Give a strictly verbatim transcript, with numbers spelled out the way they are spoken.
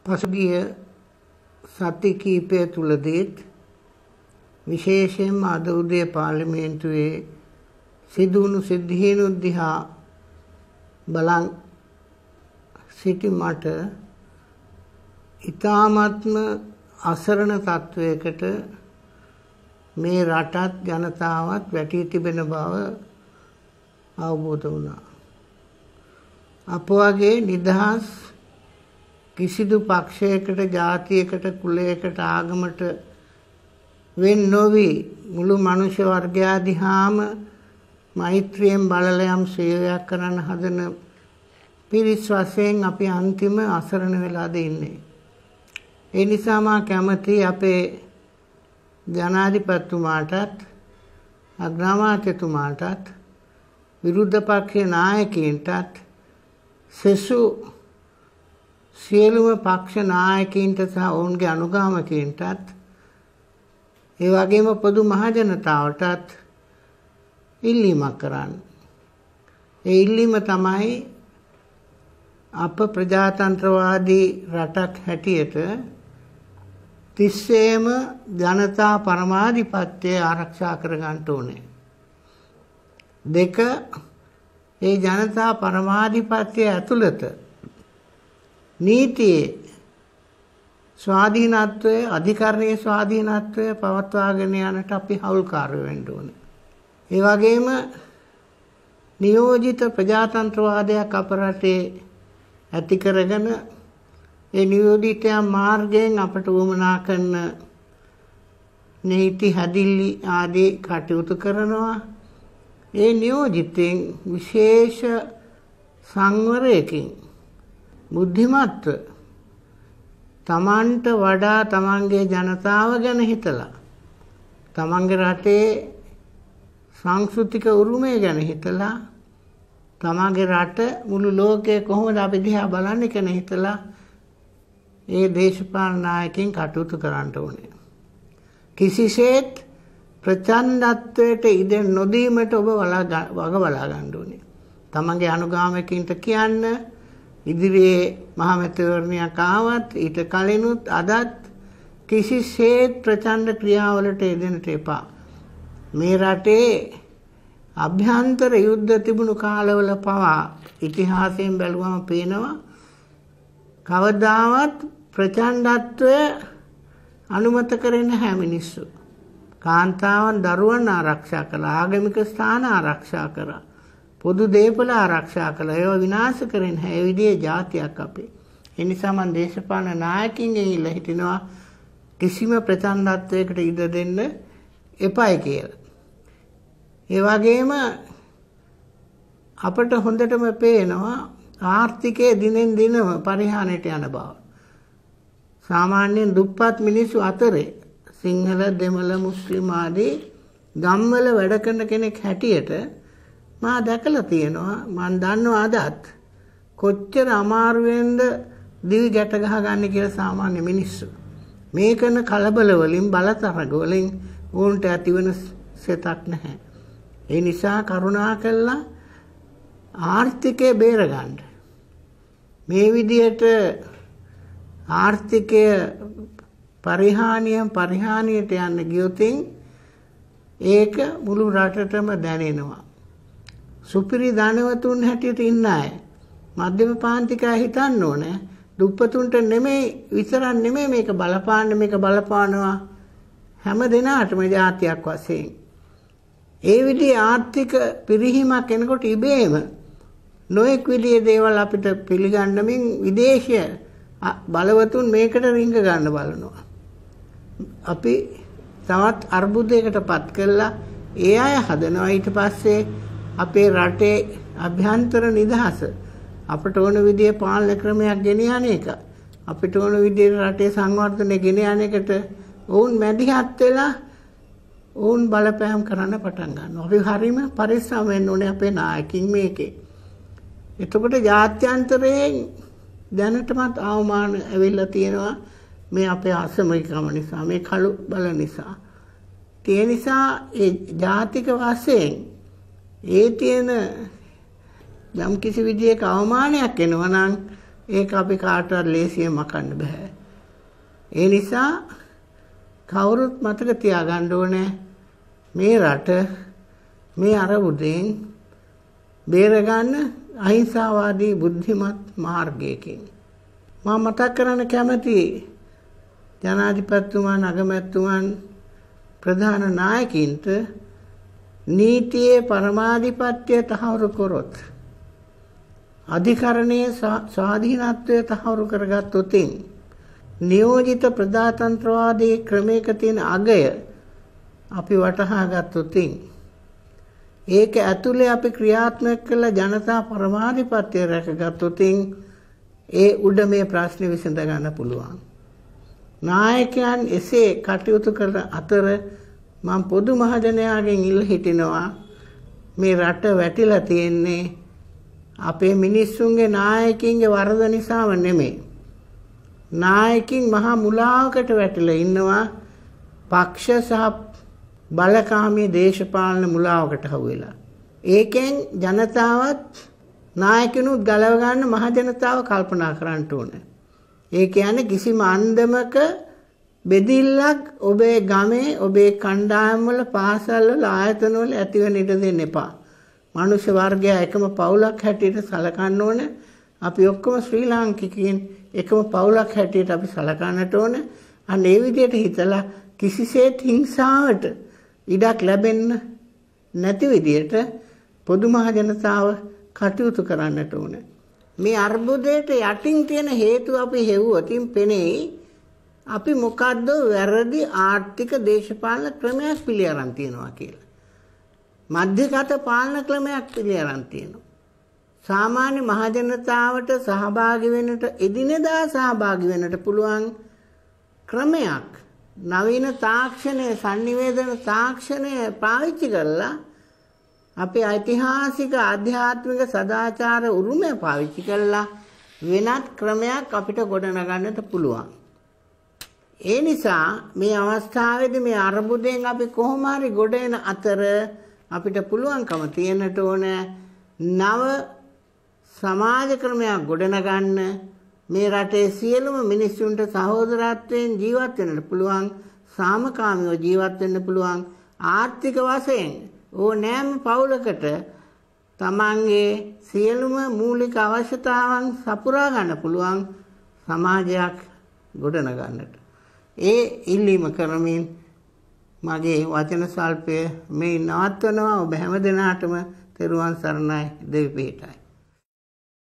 පසුගිය සති කීපය තුලදීත් විශේෂයෙන්ම අද උදේ පාර්ලිමේන්තුවේ සිදුවුණු සිද්ධීන් දිහා බලන් සිටි මට ඊ타ත්ම අසරණ තත්වයකට මේ රටත් ජනතාවත් වැටී තිබෙන බව අවබෝධ වුණා. අප වගේ නිදහස් කිසිදු පක්ෂයකට, ජාතියකට, කුලයකට, ආගමකට වෙන් නොවි මුළු මනුෂ්‍ය වර්ගයා දිහාම මෛත්‍රියෙන් බලලා යම් සේවයක් කරන්න හදන පිරිස් වශයෙන් අපි අන්තිම අසරණ වෙලාද ඉන්නේ. ඒ නිසා මා කැමති අපේ ජනාධිපතිතුමාටත් අග්‍රාමාත්‍යතුමාටත් විරුද්ධ පක්ෂයේ නායකයින්ටත් සෙසු සියලුම පක්ෂ නායකයින්ට සහ ඔවුන්ගේ අනුගාමිකයින්ටත් ඒ වගේම පොදු මහජනතාවටත් ඉල්ලීමක් කරන්න. ඒ ඉල්ලීම තමයි අප ප්‍රජාතන්ත්‍රවාදී රටක් හැටියට තිස්සේම ජනතා පරමාධිපත්‍යය ආරක්ෂා කර ගන්න ඕනේ. දෙක, ඒ ජනතා පරමාධිපත්‍යය ඇතුළත නීතියේ ස්වාධීනත්වය, අධිකරණයේ ස්වාධීනත්වය පවත්වාගෙන යන්නට අපි හවුල්කාරයෝ වෙන්න ඕනේ. ඒ වගේම නියෝජිත ප්‍රජාතන්ත්‍රවාදයක් අප රටේ ඇති කරගෙන ඒ නියෝජිතයන් මාර්ගයෙන් අපට උවමනා කරන නීති හැදිලි ආදී කටයුතු කරනවා. ඒ නියෝජිතෙන් විශේෂ සංවරයකින් බුද්ධිමත්ව තමන්ට වඩා තමන්ගේ ජනතාව ගැන හිතලා තමන්ගේ රටේ සංස්කෘතික උරුමය ගැන හිතලා තමන්ගේ රට මුළු ලෝකයේ කොහොමද අපි දිහා බලන්නේ කියන හිතලා ඒ දේශපාලන නායකයන් කටයුතු කරන්න ඕනේ. කිසිසේත් ප්‍රචණ්ඩත්වයට ඉඩ නොදීමට ඔබ වග බලා ගන්න ඕනේ. තමන්ගේ අනුගාමිකයින්ට කියන්න ඉදිරියේ මහමැතිවරණයක් ආවත් ඊට කලිනුත් අදත් කිසිසේත් ප්‍රචණ්ඩ ක්‍රියාවලට යෙදෙන්නට එපා. මේ රටේ අභ්‍යන්තර යුද්ධ තිබුණු කාලවල පවා ඉතිහාසයෙන් බැලුවම පේනවා කවදාවත් ප්‍රචණ්ඩත්වය අනුමත කරන්නේ නැහැ මිනිස්සු. කාන්තාවන් දරුවන් ආරක්ෂා කළා, ආගමික ස්ථාන ආරක්ෂා කරා, පොදු දේපල ආරක්ෂා කළා. ඒවා විනාශ කරන්නේ නැහැ. ඒ විදිහේ ජාතියක් අපේ. ඒ නිසා මම දේශපාලන නායකින්ගෙන් ඉල්ලා හිටිනවා කිසිම ප්‍රචණ්ඩත්වයකට ඉඩ දෙන්න එපායි කියලා. ඒ වගේම අපට හොඳටම පේනවා ආර්ථිකයේ දිනෙන් දිනම පරිහානියට යන බව. සාමාන්‍යයෙන් දුප්පත් මිනිස්සු අතරේ සිංහල, දෙමළ, මුස්ලිම් ආදී ගම්වල වැඩ කරන කෙනෙක් හැටියට මා දැකලා තියෙනවා. මම දන්නවා අදත් කොච්චර අමාරුවෙන්ද දිවි ගැට ගහ ගන්න කියලා සාමාන්‍ය මිනිස්සු. මේ කරන කලබල වලින්, බලතරග වලින් උන්ට ඇතිවන සෙතක් නැහැ. ඒ නිසා කරුණා කළා ආර්ථිකය බේරගන්න. මේ විදියට ආර්ථිකය පරිහානියෙන් පරිහානියට යන්න ගියොත් ඒක මුළු රටටම දැනෙනවා. සුපිරි ධනවතුන් හැටියට ඉන්න අය මධ්‍යම පාන්තිකය හිතන්න ඕනේ දුප්පතුන්ට නෙමෙයි විතරක් නෙමෙයි මේක බලපාන්නේ, මේක බලපානවා හැම දෙනාටම ජාතියක් වශයෙන්. ඒ විදිහේ ආර්ථික පිරිහීමක් එනකොට ඉබේම නොඑක් විදිහේ දේවල් අපිට පිළිගන්නමින් විදේශීය බලවතුන් මේකට රිංග ගන්න බලනවා. අපි තවත් අර්බුදයකට පත් කළා. ඒ අය හදනවා ඊට පස්සේ අපේ රටේ අභ්‍යන්තර නිදහස අපට ඕන විදිහේ පාලන ක්‍රමයක් ගෙන යන එක, අපිට ඕන විදිහේ රටේ සංවර්ධනය ගෙන යන එකට ඔවුන් මැදිහත් වෙලා ඔවුන් බලපෑම් කරන්න පටන් ගන්නවා. අපි හරීම පරිස්සම් වෙන්න ඕනේ අපේ නායකින් මේකේ. එතකොට ජාත්‍යන්තරයෙන් දැනටමත් අවමාන ඇවිල්ලා තියෙනවා මේ අපේ අසමගිකම නිසා, මේ කළු බල නිසා. ඒ නිසා ඒ ජාතික වශයෙන් ඒ තියෙන යම් කිසි විදියක අවමානයක් එනවා නම් ඒක අපි කාටවත් ලේසියෙන් මකන්න බෑ. ඒ නිසා කවුරුත් මතක තියාගන්න ඕනේ මේ රට මේ අරබුදෙන් බේරගන්න අහිංසාවාදී බුද්ධිමත් මාර්ගයකින්. මම මතක් කරන්න කැමති ජනාධිපතිතුමන් අගමැතිතුමන් ප්‍රධාන නායකින්ට නීතියේ පරමාධිපත්‍යය තහවුරු කරොත් අධිකරණයේ ස්වාධීනත්වය තහවුරු කරගත්තොත් නියෝජිත ප්‍රජාතන්ත්‍රවාදී ක්‍රමයක තියෙන අගය අපි වටහා ගත්තොත් ඒක ඇතුලේ අපි ක්‍රියාත්මක කළ ජනතා පරමාධිපත්‍යය රැකගත්තොත් ඒ උඩ මේ ප්‍රශ්නේ විසඳ ගන්න පුළුවන්. නායකයන් එසේ කටයුතු කරන අතර මම පොදු මහජනයාගෙන් ඉල්ල හිටිනවා මේ රට වැටිලා තියෙන්නේ අපේ මිනිස්සුන්ගේ නායකින්ගේ වරද නිසාම නෙමෙයි. නායකින් මහා මුලාවකට වැටිලා ඉන්නවා පක්ෂ සහ බලකාමී දේශපාලන මුලාවකට හවු වෙලා. ඒකෙන් ජනතාවත් නායකිනුත් ගලව ගන්න මහ ජනතාව කල්පනා කරන්න ඕනේ. ඒ කියන්නේ කිසිම අන්දමක බෙදිල්ලක් ඔබේ ගමේ ඔබේ කණ්ඩායම් වල පාසල් වල ආයතන වල ඇති වෙන්න ඉඩ දෙන්න එපා. මනුෂ්‍ය වර්ගය එකම පවුලක් හැටියට සලකන්න ඕනේ. අපි ඔක්කොම ශ්‍රී ලාංකිකයින් එකම පවුලක් හැටියට අපි සලකන්නට ඕනේ. අන්න ඒ විදිහට හිතලා කිසිසේත් හිංසාවට ඉඩක් ලැබෙන්න නැති විදිහට පොදු මහ ජනතාව කටයුතු කරන්නට ඕනේ. මේ අර්බුදයට යටින් තියෙන හේතු අපි හෙව්වොතින් පෙනෙයි අපි මොකද්ද වැරදි ආර්ථික දේශපාලන ක්‍රමයක් පිළි අරන් තියනවා කියලා. මධ්‍යගත පාලන ක්‍රමයක් පිළි අරන් තියෙනවා. සාමාන්‍ය මහ ජනතාවට සහභාගී වෙන්නට එදිනෙදා සහභාගී වෙන්නට පුළුවන් ක්‍රමයක් නවීන තාක්ෂණය sannivedana තාක්ෂණය පාවිච්චි කරලා අපේ ඓතිහාසික ආධ්‍යාත්මික සදාචාර උරුමය පාවිච්චි කරලා වෙනත් ක්‍රමයක් අපිට ගොඩනගන්නට පුළුවන්. ඒ නිසා මේ අවස්ථාවේදී මේ අරබුදෙන් අපි කොහොම හරි ගොඩ එන අතර අපිට පුළුවන්කම තියෙන්නට ඕන නව සමාජ ක්‍රමයක් ගොඩනගන්න මේ රටේ සියලුම මිනිස්සුන්ට සහෝදරත්වයෙන් ජීවත් වෙන්නට පුළුවන් සාමකාමීව ජීවත් වෙන්න පුළුවන් ආර්ථික වශයෙන් ඕනෑම පවුලකට තමන්ගේ සියලුම මූලික අවශ්‍යතාවන් සපුරා ගන්න පුළුවන් සමාජයක් ගොඩනගන්නට. ඒ ඉල්ලීම කරමින් මගේ වචන සල්පය මේ නවත්වනවා. ඔබ හැම දිනාටම තෙරුවන් සරණයි. දෙවි පිහිටයි.